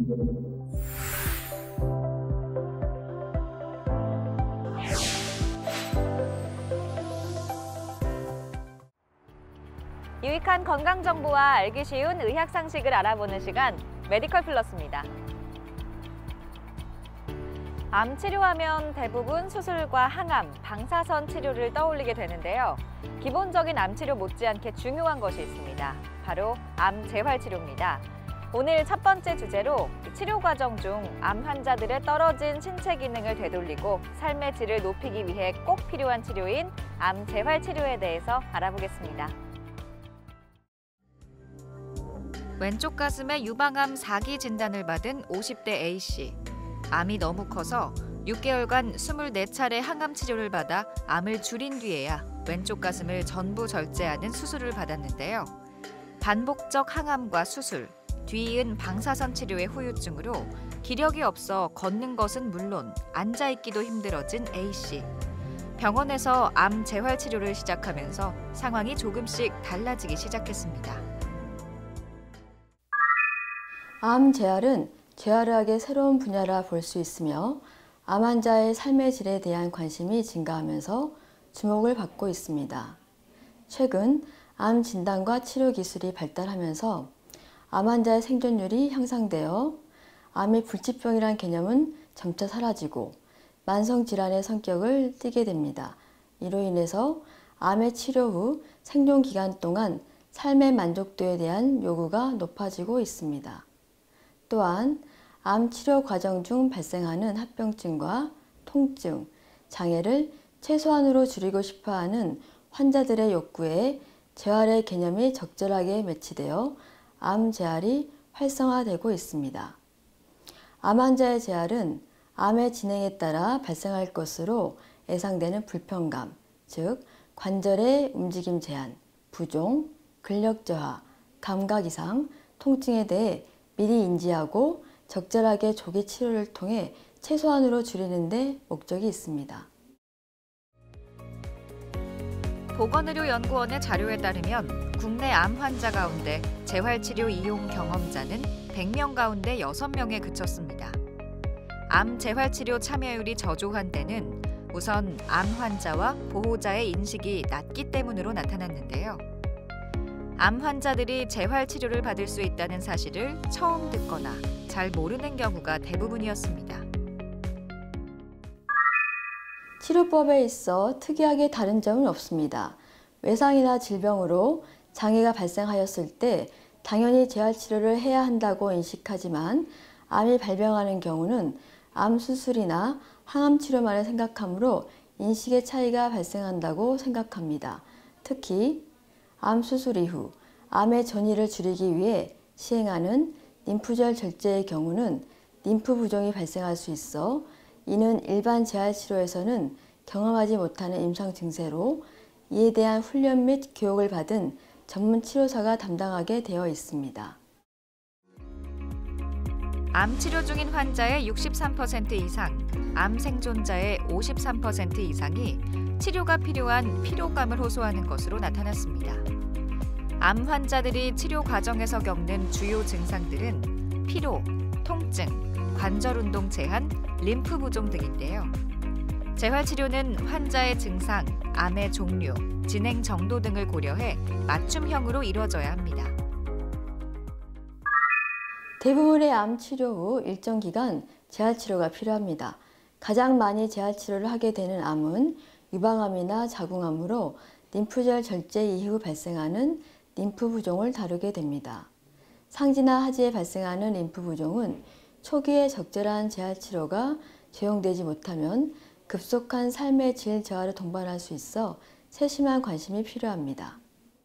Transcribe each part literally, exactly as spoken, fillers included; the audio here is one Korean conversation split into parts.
유익한 건강 정보와 알기 쉬운 의학 상식을 알아보는 시간, 메디컬 플러스입니다. 암 치료하면 대부분 수술과 항암, 방사선 치료를 떠올리게 되는데요. 기본적인 암 치료 못지않게 중요한 것이 있습니다. 바로 암 재활 치료입니다. 오늘 첫 번째 주제로 치료 과정 중 암 환자들의 떨어진 신체 기능을 되돌리고 삶의 질을 높이기 위해 꼭 필요한 치료인 암 재활 치료에 대해서 알아보겠습니다. 왼쪽 가슴에 유방암 사 기 진단을 받은 오십 대 A씨. 암이 너무 커서 육 개월간 이십사 차례 항암 치료를 받아 암을 줄인 뒤에야 왼쪽 가슴을 전부 절제하는 수술을 받았는데요. 반복적 항암과 수술, 뒤이은 방사선 치료의 후유증으로 기력이 없어 걷는 것은 물론 앉아있기도 힘들어진 A씨. 병원에서 암 재활 치료를 시작하면서 상황이 조금씩 달라지기 시작했습니다. 암 재활은 재활의학의 새로운 분야라 볼 수 있으며 암 환자의 삶의 질에 대한 관심이 증가하면서 주목을 받고 있습니다. 최근 암 진단과 치료 기술이 발달하면서 암 환자의 생존율이 향상되어 암이 불치병이란 개념은 점차 사라지고 만성질환의 성격을 띠게 됩니다. 이로 인해서 암의 치료 후 생존 기간 동안 삶의 만족도에 대한 요구가 높아지고 있습니다. 또한 암 치료 과정 중 발생하는 합병증과 통증, 장애를 최소한으로 줄이고 싶어하는 환자들의 욕구에 재활의 개념이 적절하게 매치되어 암 재활이 활성화되고 있습니다. 암 환자의 재활은 암의 진행에 따라 발생할 것으로 예상되는 불편감, 즉 관절의 움직임 제한, 부종, 근력 저하, 감각 이상, 통증에 대해 미리 인지하고 적절하게 조기 치료를 통해 최소한으로 줄이는 데 목적이 있습니다. 보건의료연구원의 자료에 따르면 국내 암 환자 가운데 재활치료 이용 경험자는 백 명 가운데 여섯 명에 그쳤습니다. 암 재활치료 참여율이 저조한 데는 우선 암 환자와 보호자의 인식이 낮기 때문으로 나타났는데요. 암 환자들이 재활 치료를 받을 수 있다는 사실을 처음 듣거나 잘 모르는 경우가 대부분이었습니다. 치료법에 있어 특이하게 다른 점은 없습니다. 외상이나 질병으로 장애가 발생하였을 때 당연히 재활 치료를 해야 한다고 인식하지만 암이 발병하는 경우는 암 수술이나 항암 치료만을 생각하므로 인식의 차이가 발생한다고 생각합니다. 특히 암 수술 이후 암의 전이를 줄이기 위해 시행하는 림프절 절제의 경우는 림프 부종이 발생할 수 있어 이는 일반 재활 치료에서는 경험하지 못하는 임상 증세로 이에 대한 훈련 및 교육을 받은 전문 치료사가 담당하게 되어 있습니다. 암 치료 중인 환자의 육십삼 퍼센트 이상, 암 생존자의 오십삼 퍼센트 이상이 치료가 필요한 피로감을 호소하는 것으로 나타났습니다. 암 환자들이 치료 과정에서 겪는 주요 증상들은 피로, 통증, 관절 운동 제한, 림프 부종 등인데요. 재활 치료는 환자의 증상, 암의 종류, 진행 정도 등을 고려해 맞춤형으로 이루어져야 합니다. 대부분의 암 치료 후 일정 기간 재활 치료가 필요합니다. 가장 많이 재활 치료를 하게 되는 암은 유방암이나 자궁암으로 림프절 절제 이후 발생하는 림프 부종을 다루게 됩니다. 상지나 하지에 발생하는 림프 부종은 초기에 적절한 재활 치료가 적용되지 못하면 급속한 삶의 질 저하를 동반할 수 있어 세심한 관심이 필요합니다.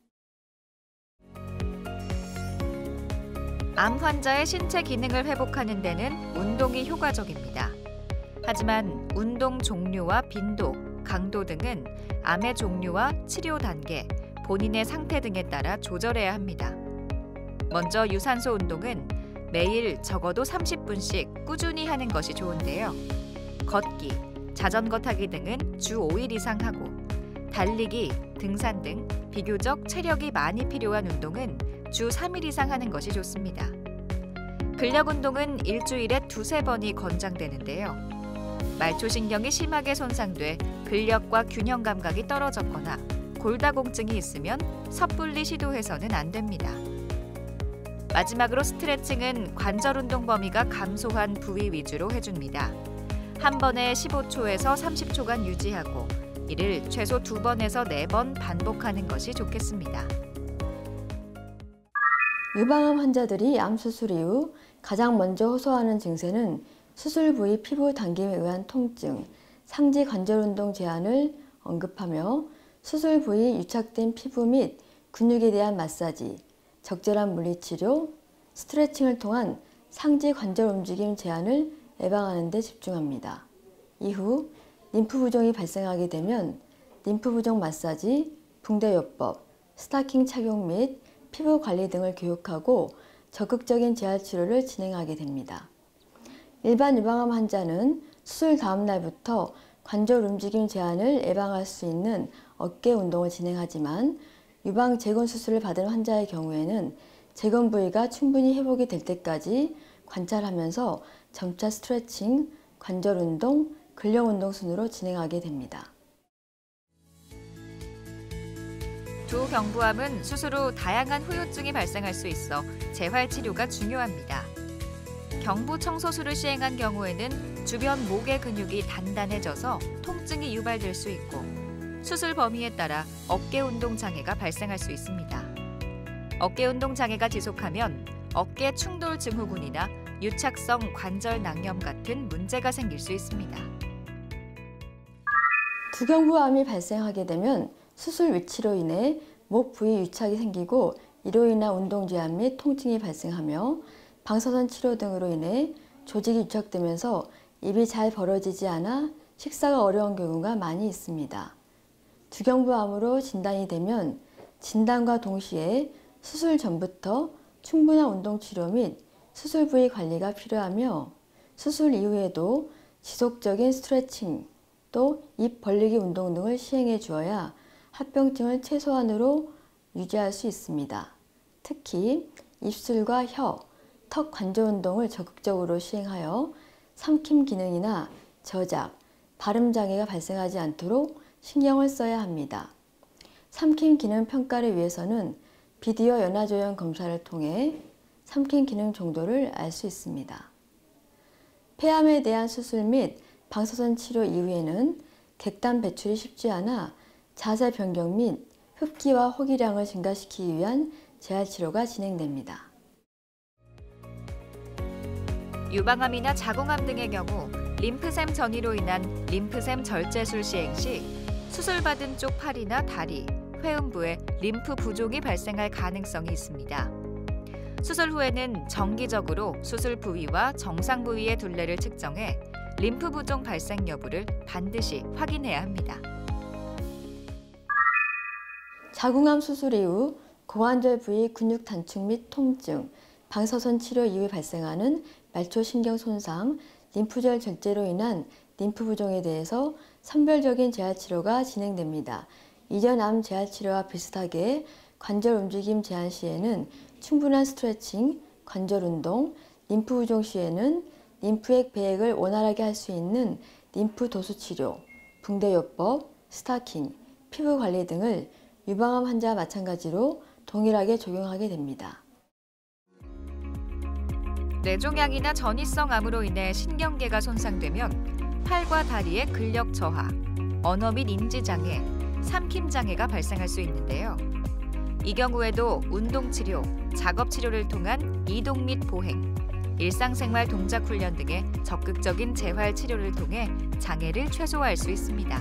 암 환자의 신체 기능을 회복하는 데는 운동이 효과적입니다. 하지만 운동 종류와 빈도, 강도 등은 암의 종류와 치료 단계, 본인의 상태 등에 따라 조절해야 합니다. 먼저 유산소 운동은 매일 적어도 삼십 분씩 꾸준히 하는 것이 좋은데요. 걷기, 자전거 타기 등은 주 오 일 이상 하고 달리기, 등산 등 비교적 체력이 많이 필요한 운동은 주 삼 일 이상 하는 것이 좋습니다. 근력 운동은 일주일에 두세 번이 권장되는데요. 말초신경이 심하게 손상돼 근력과 균형 감각이 떨어졌거나 골다공증이 있으면 섣불리 시도해서는 안 됩니다. 마지막으로 스트레칭은 관절 운동 범위가 감소한 부위 위주로 해줍니다. 한 번에 십오 초에서 삼십 초간 유지하고 이를 최소 두 번에서 네 번 반복하는 것이 좋겠습니다. 유방암 환자들이 암 수술 이후 가장 먼저 호소하는 증세는 수술 부위 피부 당김에 의한 통증, 상지 관절 운동 제한을 언급하며 수술 부위 유착된 피부 및 근육에 대한 마사지, 적절한 물리치료, 스트레칭을 통한 상지 관절 움직임 제한을 예방하는 데 집중합니다. 이후 림프 부종이 발생하게 되면 림프 부종 마사지, 붕대요법, 스타킹 착용 및 피부 관리 등을 교육하고 적극적인 재활 치료를 진행하게 됩니다. 일반 유방암 환자는 수술 다음 날부터 관절 움직임 제한을 예방할 수 있는 어깨 운동을 진행하지만 유방 재건 수술을 받은 환자의 경우에는 재건 부위가 충분히 회복이 될 때까지 관찰하면서 점차 스트레칭, 관절 운동, 근력 운동 순으로 진행하게 됩니다. 두 경부암은 수술 후 다양한 후유증이 발생할 수 있어 재활 치료가 중요합니다. 경부 청소술을 시행한 경우에는 주변 목의 근육이 단단해져서 통증이 유발될 수 있고 수술 범위에 따라 어깨 운동 장애가 발생할 수 있습니다. 어깨 운동 장애가 지속하면 어깨 충돌 증후군이나 유착성 관절 낭염 같은 문제가 생길 수 있습니다. 두경부암이 발생하게 되면 수술 위치로 인해 목 부위 유착이 생기고 이로 인한 운동 제한 및 통증이 발생하며 방사선 치료 등으로 인해 조직이 유착되면서 입이 잘 벌어지지 않아 식사가 어려운 경우가 많이 있습니다. 두경부암으로 진단이 되면 진단과 동시에 수술 전부터 충분한 운동 치료 및 수술 부위 관리가 필요하며 수술 이후에도 지속적인 스트레칭, 또 입 벌리기 운동 등을 시행해 주어야 합병증을 최소한으로 유지할 수 있습니다. 특히 입술과 혀, 턱 관절 운동을 적극적으로 시행하여 삼킴 기능이나 저작, 발음 장애가 발생하지 않도록 신경을 써야 합니다. 삼킴 기능 평가를 위해서는 비디오 연화조형 검사를 통해 삼킴 기능 정도를 알 수 있습니다. 폐암에 대한 수술 및 방사선 치료 이후에는 객단 배출이 쉽지 않아 자세 변경 및 흡기와 호기량을 증가시키기 위한 재활 치료가 진행됩니다. 유방암이나 자궁암 등의 경우 림프샘 전이로 인한 림프샘 절제술 시행 시 수술받은 쪽 팔이나 다리, 회음부에 림프 부종이 발생할 가능성이 있습니다. 수술 후에는 정기적으로 수술 부위와 정상 부위의 둘레를 측정해 림프 부종 발생 여부를 반드시 확인해야 합니다. 자궁암 수술 이후 고관절 부위 근육 단축 및 통증, 방사선 치료 이후 발생하는 말초신경 손상, 림프절 절제로 인한 림프 부종에 대해서 선별적인 재활 치료가 진행됩니다. 이전 암 재활 치료와 비슷하게 관절 움직임 제한 시에는 충분한 스트레칭, 관절 운동, 림프 부종 시에는 림프액 배액을 원활하게 할 수 있는 림프 도수 치료, 붕대요법, 스타킹, 피부 관리 등을 유방암 환자와 마찬가지로 동일하게 적용하게 됩니다. 뇌종양이나 전이성 암으로 인해 신경계가 손상되면 팔과 다리의 근력 저하, 언어 및 인지 장애, 삼킴 장애가 발생할 수 있는데요. 이 경우에도 운동치료, 작업치료를 통한 이동 및 보행, 일상생활 동작 훈련 등의 적극적인 재활 치료를 통해 장애를 최소화할 수 있습니다.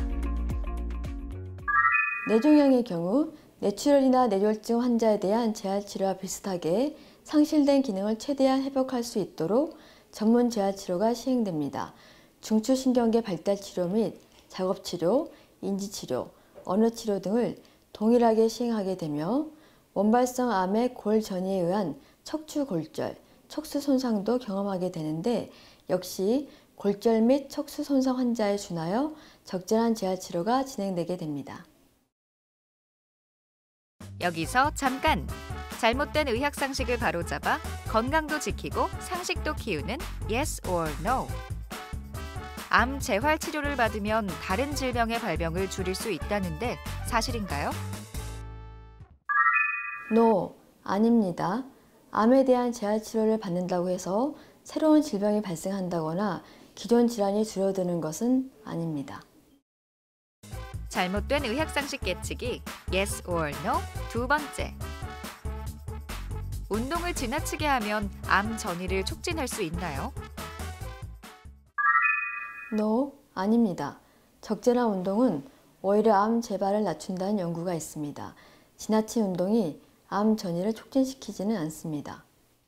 뇌종양의 경우 뇌출혈이나 뇌졸중 환자에 대한 재활 치료와 비슷하게 상실된 기능을 최대한 회복할 수 있도록 전문 재활 치료가 시행됩니다. 중추신경계 발달 치료 및 작업 치료, 인지 치료, 언어 치료 등을 동일하게 시행하게 되며 원발성 암의 골 전이에 의한 척추 골절, 척수 손상도 경험하게 되는데 역시 골절 및 척수 손상 환자에 준하여 적절한 재활 치료가 진행되게 됩니다. 여기서 잠깐! 잘못된 의학 상식을 바로잡아 건강도 지키고 상식도 키우는 Yes or No. 암 재활 치료를 받으면 다른 질병의 발병을 줄일 수 있다는데 사실인가요? No, 아닙니다. 암에 대한 재활 치료를 받는다고 해서 새로운 질병이 발생한다거나 기존 질환이 줄어드는 것은 아닙니다. 잘못된 의학 상식 깨치기 Yes or No 두 번째. 운동을 지나치게 하면 암 전이를 촉진할 수 있나요? No, 아닙니다. 적절한 운동은 오히려 암 재발을 낮춘다는 연구가 있습니다. 지나친 운동이 암 전이를 촉진시키지는 않습니다.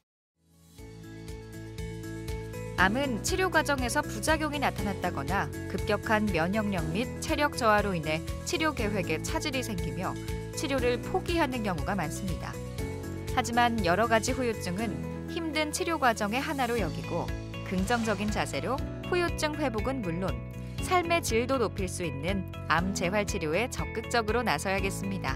암은 치료 과정에서 부작용이 나타났다거나 급격한 면역력 및 체력 저하로 인해 치료 계획에 차질이 생기며 치료를 포기하는 경우가 많습니다. 하지만 여러 가지 후유증은 힘든 치료 과정의 하나로 여기고 긍정적인 자세로 후유증 회복은 물론 삶의 질도 높일 수 있는 암 재활 치료에 적극적으로 나서야겠습니다.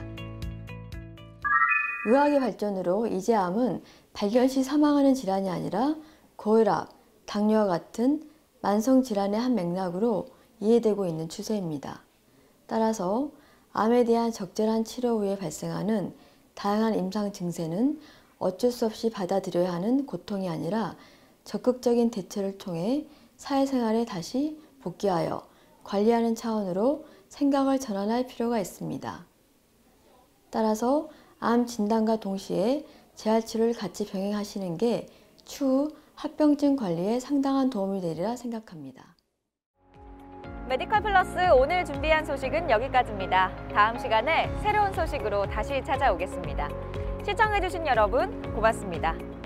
의학의 발전으로 이제 암은 발견 시 사망하는 질환이 아니라 고혈압, 당뇨와 같은 만성 질환의 한 맥락으로 이해되고 있는 추세입니다. 따라서 암에 대한 적절한 치료 후에 발생하는 다양한 임상 증세는 어쩔 수 없이 받아들여야 하는 고통이 아니라 적극적인 대처를 통해 사회생활에 다시 복귀하여 관리하는 차원으로 생각을 전환할 필요가 있습니다. 따라서 암 진단과 동시에 재활치료를 같이 병행하시는 게 추후 합병증 관리에 상당한 도움이 되리라 생각합니다. 메디컬 플러스 오늘 준비한 소식은 여기까지입니다. 다음 시간에 새로운 소식으로 다시 찾아오겠습니다. 시청해주신 여러분 고맙습니다.